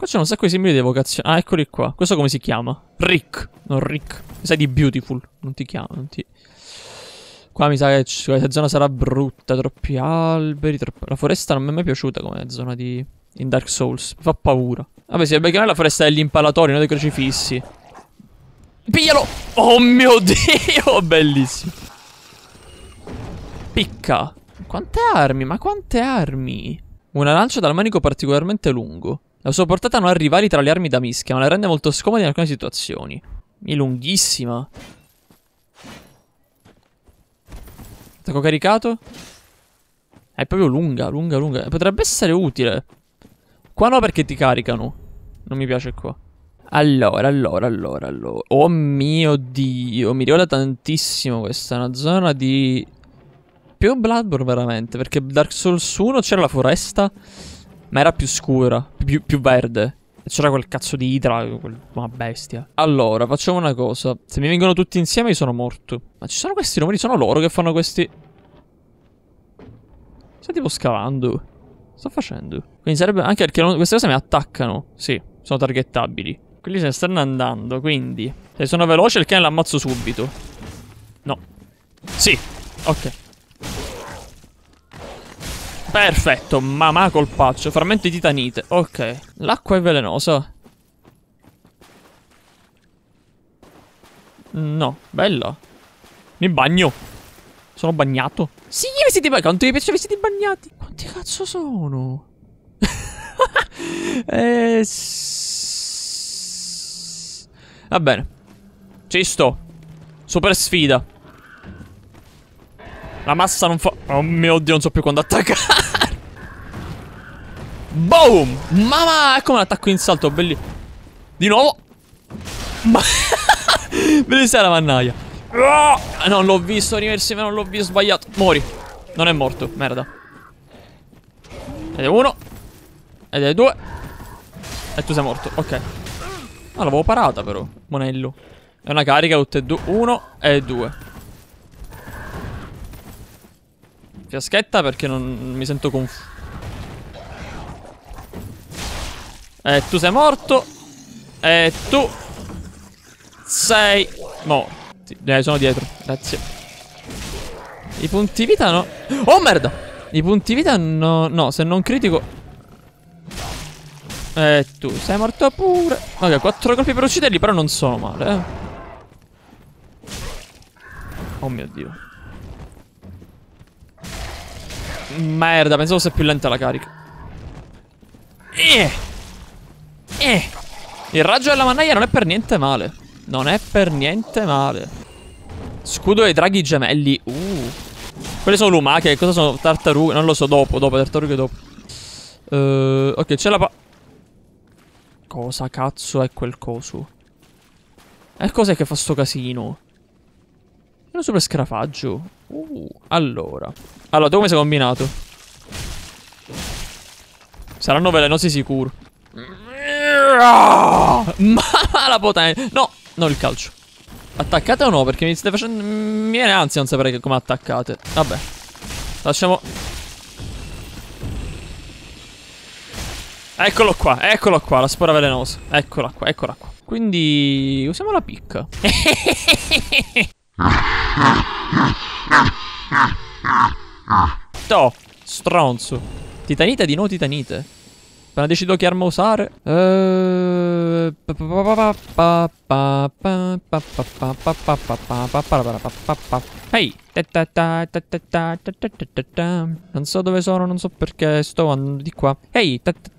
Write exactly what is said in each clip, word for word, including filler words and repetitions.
Qua c'è un sacco di simboli di evocazione. Ah, eccoli qua. Questo come si chiama? Rick. Non Rick. Mi sa di Beautiful. Non ti chiama, non ti... Qua mi sa che questa zona sarà brutta. Troppi alberi. Troppo... La foresta non mi è mai piaciuta come zona di... in Dark Souls. Mi fa paura. Vabbè, si deve chiamare la foresta degli impalatori, non dei crocifissi. Piglialo! Oh mio Dio! Bellissimo. Picca. Quante armi? Ma quante armi? Una lancia dal manico particolarmente lungo. La sua portata non ha rivali tra le armi da mischia, ma la rende molto scomoda in alcune situazioni. È lunghissima. Attacco caricato? È proprio lunga, lunga, lunga. Potrebbe essere utile. Qua no, perché ti caricano. Non mi piace qua. Allora, allora, allora, allora. Oh mio Dio, mi ricorda tantissimo questa. È una zona di... più Bloodborne veramente, perché Dark Souls uno c'era la foresta, ma era più scura, più, più verde. E c'era quel cazzo di idra, quel... una bestia. Allora, facciamo una cosa. Se mi vengono tutti insieme io sono morto. Ma ci sono questi numeri, sono loro che fanno questi... Sto tipo scavando. Sto facendo. Quindi sarebbe... anche perché non... queste cose mi attaccano. Sì, sono targettabili. Quelli se ne stanno andando, quindi... se sono veloce il cane l'ammazzo subito. No. Sì, ok. Perfetto, mamma colpaccio. Frammento di titanite. Ok. L'acqua è velenosa. No, bella. Mi bagno. Sono bagnato. Sì, i vestiti bagnati. Quanto mi piace i vestiti bagnati? Quanti cazzo sono? eh, Va bene. Ci sto. Super sfida. La massa non fa... oh mio Dio, non so più quando attaccare. Boom! Mamma, ecco un attacco in salto, bellissimo. Di nuovo. Ma... bellissima la mannaia. Oh, non l'ho visto, Universime, non l'ho visto, sbagliato. Mori. Non è morto, merda. Ed è uno. Ed è due. E tu sei morto, ok. Ah, l'avevo parata però, monello. È una carica, tutte e due. Uno e due. Fiaschetta perché non mi sento confuso. E tu sei morto. E tu sei morto. Eh, sono dietro, grazie. I punti vita no. Oh merda. I punti vita no. No, se non critico. E tu sei morto pure. Ok, quattro colpi per ucciderli, però non sono male, eh. Oh mio Dio. Merda, pensavo fosse più lenta la carica. Eh. Eh. Il raggio della mannaia non è per niente male. Non è per niente male. Scudo dei draghi gemelli. Uh. Quelle sono lumache. Cosa sono? Tartarughe. Non lo so, dopo, dopo, tartarughe dopo. uh, Ok, c'è la pa... cosa cazzo è quel coso? E cos'è che fa sto casino? È un super scarafaggio. Uh, allora. Allora, tu come sei combinato? Saranno velenosi sicuro. Ma la potenza. No, non il calcio. Attaccate o no? Perché mi stai facendo... mi viene ansia non sapere come attaccate. Vabbè. Lasciamo... eccolo qua, eccolo qua, la spora velenosa. Eccola qua, eccola qua. Quindi... usiamo la picca. To, stronzo. Titanite di no titanite. Appena decido che arma usare. Ehi. Non so dove sono, non so perché sto andando di qua. Ehi.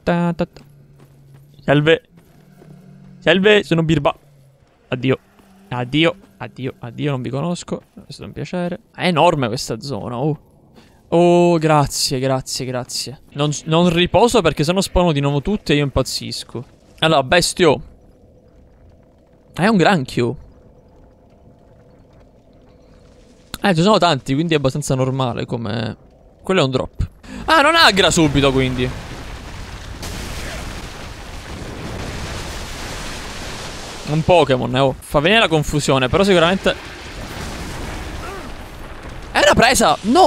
Salve. Salve, sono Birba. Addio. Addio. Addio, addio, non vi conosco. È stato un piacere. È enorme questa zona, oh. Oh, grazie, grazie, grazie. Non, non riposo perché sennò spawno di nuovo tutte e io impazzisco. Allora, bestio. È un granchio. Eh, ci sono tanti, quindi è abbastanza normale come... quello è un drop. Ah, non aggra subito, quindi. Un Pokémon, eh, oh. Fa venire la confusione, però sicuramente... è una presa! No!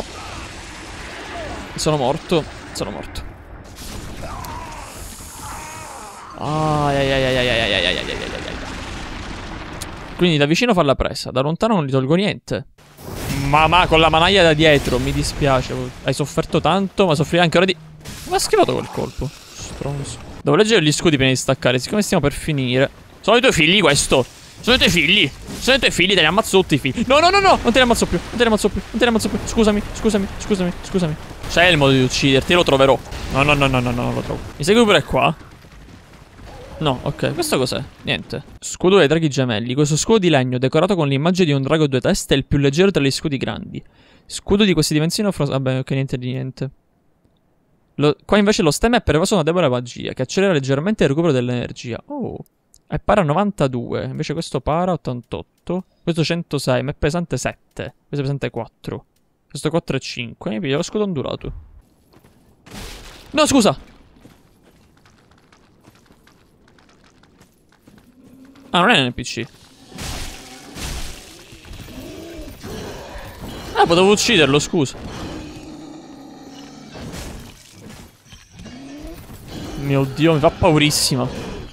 Sono morto. Sono morto. Ah, ai, ai, ai, ai, ai, ai, ai, ai, ai, ai. Quindi da vicino fa la presa, da lontano non gli tolgo niente. Ma, ma con la managlia da dietro, mi dispiace. Hai sofferto tanto, ma soffrirai anche ora di... Ma ha schivato quel colpo. Stronzo. Devo leggere gli scudi prima di staccare, siccome stiamo per finire. Sono i tuoi figli questo. Sono i tuoi figli. Sono i tuoi figli, te li ammazzo tutti i figli. No, no, no, no, non te li ammazzo più. Non te li ammazzo più. Non te li ammazzo più. Scusami, scusami, scusami, scusami. C'è il modo di ucciderti, lo troverò. No, no, no, no, no, no, non lo trovo. Mi segui pure qua? No, ok, questo cos'è? Niente. Scudo dei draghi gemelli. Questo scudo di legno decorato con l'immagine di un drago a due teste è il più leggero tra gli scudi grandi. Scudo di queste dimensioni offre... Vabbè, ok, niente di niente. Lo... Qua invece lo stemma è pervaso da una debole magia che accelera leggermente il recupero dell'energia. Oh. E para novantadue. Invece questo para ottantotto. Questo centosei. Ma è pesante sette. Questo è pesante quattro. Questo quattro e cinque. Mi piglio lo scudo ondulato. No, scusa! Ah, non è un N P C. Ah, potevo ucciderlo, scusa. Mio Dio, mi fa paurissima.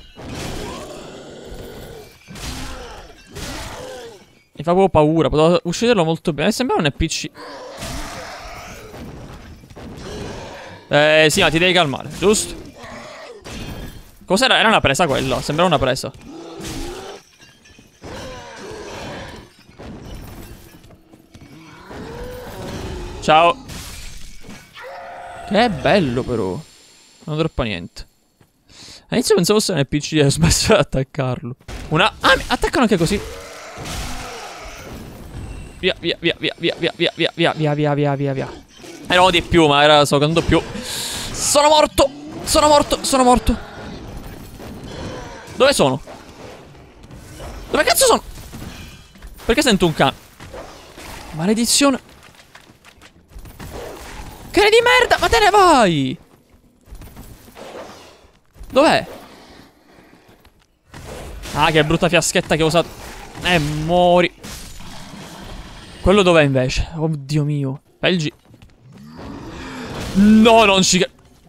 Mi fa proprio paura. Potevo ucciderlo molto bene. Sembra un N P C. Eh, sì, ma ti devi calmare, giusto? Cos'era? Era una presa quella. Sembrava una presa. Ciao. Che bello però. Non troppo niente. All'inizio pensavo fosse un N P C e ho smesso di attaccarlo. Una... Ah, mi attaccano anche così. Via, via, via, via, via, via, via, via, via, via, via, via, via, via. Erano di più, ma era secondo più. Sono morto. Sono morto, sono morto. Dove sono? Dove cazzo sono? Perché sento un cane? Maledizione. Cane di merda, ma te ne vai! Dov'è? Ah, che brutta fiaschetta che ho usato. Eh, muori. Quello dov'è invece? Oddio mio. Pelgi. No, non ci...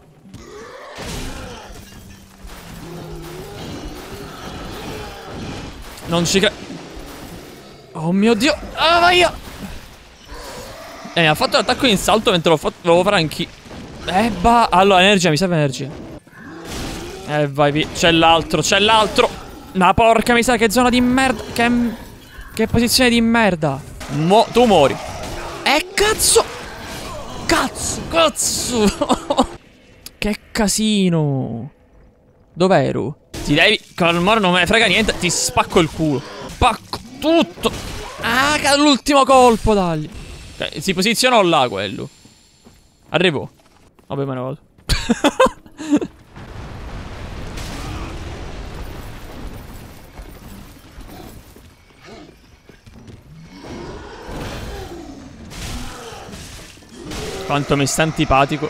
Non ci credo. Oh mio Dio. Ah, vai io. Eh, mi ha fatto l'attacco in salto mentre l'ho fatto. Volevo fare anch'io. Eh, bah. Allora, energia, mi serve energia. Eh, vai via. C'è l'altro, c'è l'altro. Ma porca miseria, che zona di merda. Che. Che posizione di merda. Mo tu muori. Eh, cazzo. Cazzo, cazzo. Che casino. Dov'ero? Ti devi calmare, non me ne frega niente. Ti spacco il culo. Spacco tutto. Ah, l'ultimo colpo, dai. Okay, si posizionò là quello. Arrivo. Vabbè, me ne vado. Quanto mi sta antipatico.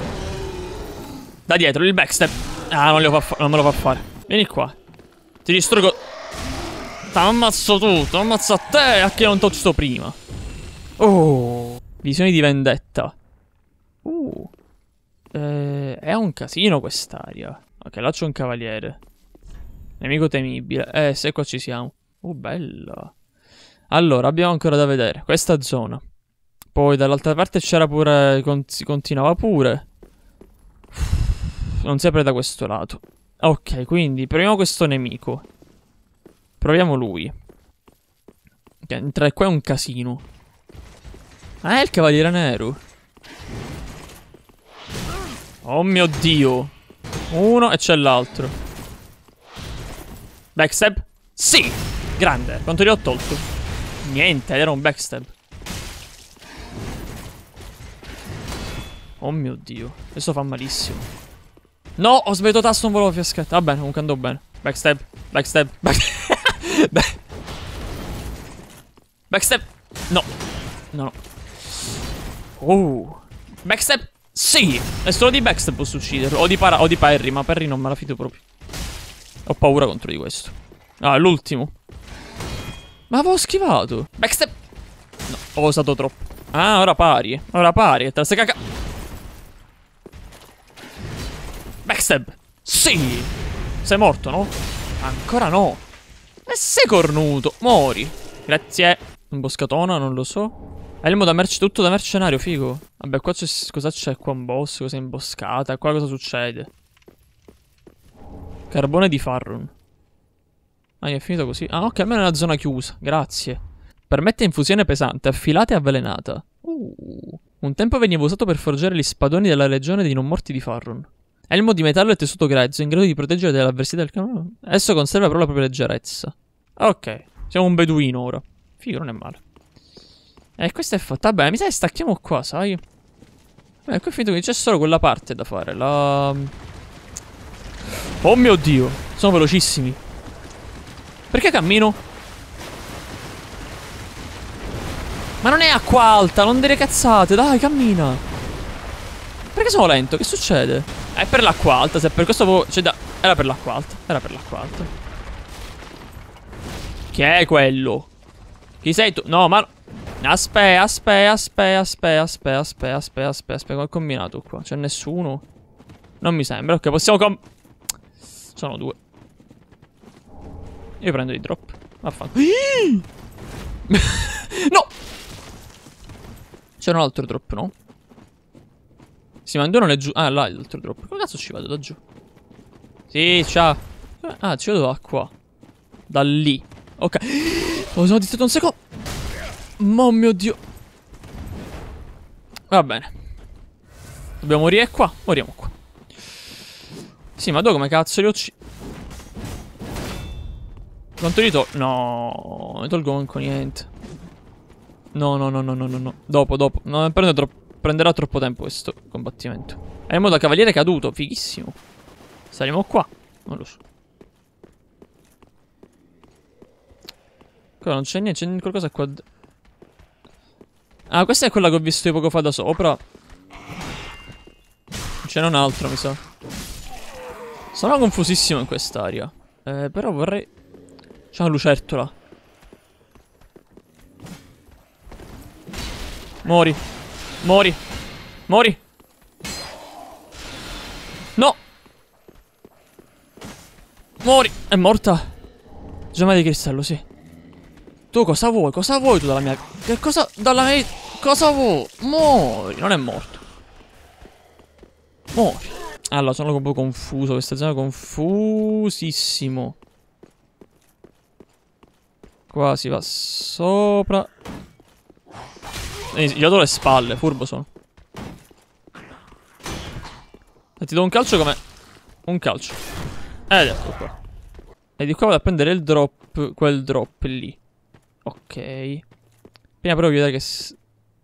Da dietro, il backstep. Ah, non, fa non me lo fa fare. Vieni qua. Ti distruggo. T'ammazzo tutto. Ammazzo a te. A che non t'ho ucciso prima. Oh. Visioni di vendetta. Uh. Eh, è un casino quest'aria. Ok, là c'è un cavaliere. Nemico temibile. Eh, se qua ci siamo. Uh, bella. Allora, abbiamo ancora da vedere questa zona. Poi dall'altra parte c'era pure... Con, si continuava pure. Non si apre da questo lato. Ok, quindi proviamo questo nemico. Proviamo lui. Ok, entrare qua è un casino. Ah, è il cavaliere nero. Oh mio Dio. Uno e c'è l'altro. Backstab? Sì! Grande. Quanto gli ho tolto? Niente, era un backstab. Oh mio Dio. Questo fa malissimo. No, ho sbagliato tasto, non volevo fiaschetta. Va bene, comunque andò bene. Backstab, backstab, backstab. Backstab. No. No, no. Oh. Backstab. Sì. È solo di backstab posso ucciderlo. O di, para o di parry, ma parry non me la fido proprio. Ho paura contro di questo. Ah, l'ultimo. Ma avevo schivato. Backstab. No, ho usato troppo. Ah, ora pari. Ora pari. Te la stai caca. Backstab. Sì. Sei morto, no? Ancora no. E sei cornuto. Muori. Grazie. Imboscatona, non lo so. Elmo da merce, tutto da mercenario, figo. Vabbè, qua c'è... Cosa c'è qua? Un boss, cosa è imboscata? Qua cosa succede? Carbone di Farron. Ah, è finito così. Ah, ok, almeno è una zona chiusa. Grazie. Permette infusione pesante, affilata e avvelenata. Uh. Un tempo veniva usato per forgiare gli spadoni della legione dei non morti di Farron. Elmo di metallo e tessuto grezzo, in grado di proteggere dall'avversità del campo. Esso conserva però la propria leggerezza. Ok, siamo un beduino ora. Figo, non è male. E eh, questa è fatta. Vabbè, mi sa che stacchiamo qua, sai? Beh, qui è finito che c'è solo quella parte da fare. La... Oh mio Dio, sono velocissimi. Perché cammino? Ma non è acqua alta, non dire cazzate, dai, cammina. Perché sono lento? Che succede? È per l'acqua alta, se per questo... Cioè, da... Era per l'acqua alta, era per l'acqua alta. Chi è quello? Chi sei tu? No, ma... Aspetta, aspetta, aspetta, aspetta, aspetta, aspetta, aspetta, aspetta, aspetta, come ho combinato qua? C'è nessuno? Non mi sembra, ok, possiamo com... Sono due. Io prendo i drop. Vaffanculo. No! C'era un altro drop, no? Sì, ma non è giù. Ah, là è l'altro drop. Come cazzo ci vado da giù? Sì, ciao. Ah, ci vado da qua. Da lì. Ok. Oh, sono distratto un secondo. Oh mio Dio. Va bene. Dobbiamo morire qua. Moriamo qua. Sì, ma dove come cazzo li uccido? Quanto li tolgo? No, ne tolgo manco niente. No, no, no, no, no, no, no. Dopo, dopo. No, prende troppo. Prenderà troppo tempo questo combattimento. È in modo da cavaliere caduto. Fighissimo. Saremo qua. Non lo so. Qua non c'è niente. C'è qualcosa qua. Ah, questa è quella che ho visto io poco fa da sopra. Ce n'è un altro, mi sa. Sono confusissimo in quest'area. Eh, però vorrei... C'è una lucertola. Mori. Mori. Mori. No. Mori. È morta. Gemma di cristallo, sì. Tu cosa vuoi? Cosa vuoi tu dalla mia... Che cosa... Dalla mia... Cosa vuoi? Mori. Non è morto. Mori. Allora, sono un po' confuso. Questa zona è confusissimo. Qua si va sopra. Gli do le spalle, furbo sono. E ti do un calcio come... Un calcio. Ed ecco qua. E di qua vado a prendere il drop. Quel drop lì. Ok. Prima però voglio vedere che... S...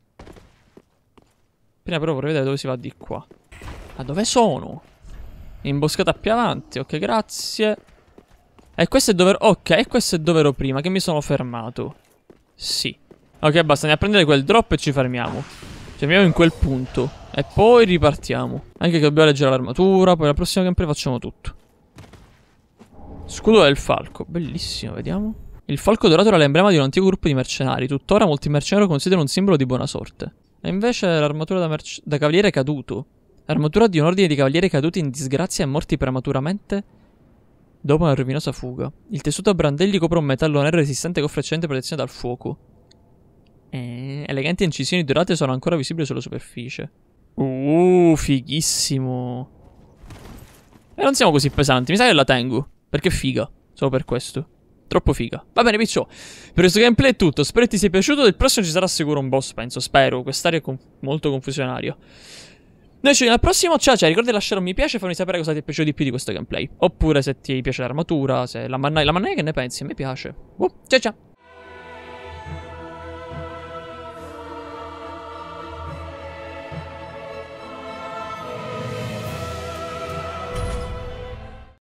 Prima però vorrei vedere dove si va di qua. Ma dove sono? Imboscata più avanti. Ok, grazie. E questo è dove... Ok, e questo è dove ero prima, che mi sono fermato. Sì. Ok, basta, andiamo a prendere quel drop e ci fermiamo. Ci fermiamo in quel punto. E poi ripartiamo. Anche che dobbiamo leggere l'armatura. Poi la prossima gameplay facciamo tutto. Scudo del falco. Bellissimo, vediamo. Il falco dorato era l'emblema di un antico gruppo di mercenari. Tuttora molti mercenari lo considerano un simbolo di buona sorte. E invece l'armatura da, da cavaliere caduto. L'armatura di un ordine di cavalieri caduti in disgrazia e morti prematuramente dopo una rovinosa fuga. Il tessuto a brandelli copre un metallo nero resistente che offre eccellente protezione dal fuoco. E... eleganti incisioni dorate sono ancora visibili sulla superficie. Uh, fighissimo. E non siamo così pesanti. Mi sa che la tengo. Perché è figa. Solo per questo. Troppo figa. Va bene, piccio. Per questo gameplay è tutto. Spero che ti sia piaciuto. Del prossimo ci sarà sicuro un boss, penso. Spero. Quest'area è conf molto confusionaria. Noi ci vediamo al prossimo. Ciao, ciao. Ricorda di lasciare un mi piace e farmi sapere cosa ti è piaciuto di più di questo gameplay. Oppure se ti piace l'armatura. Se la mannaia. La mannaia che ne pensi? A me piace. Uh, ciao, ciao.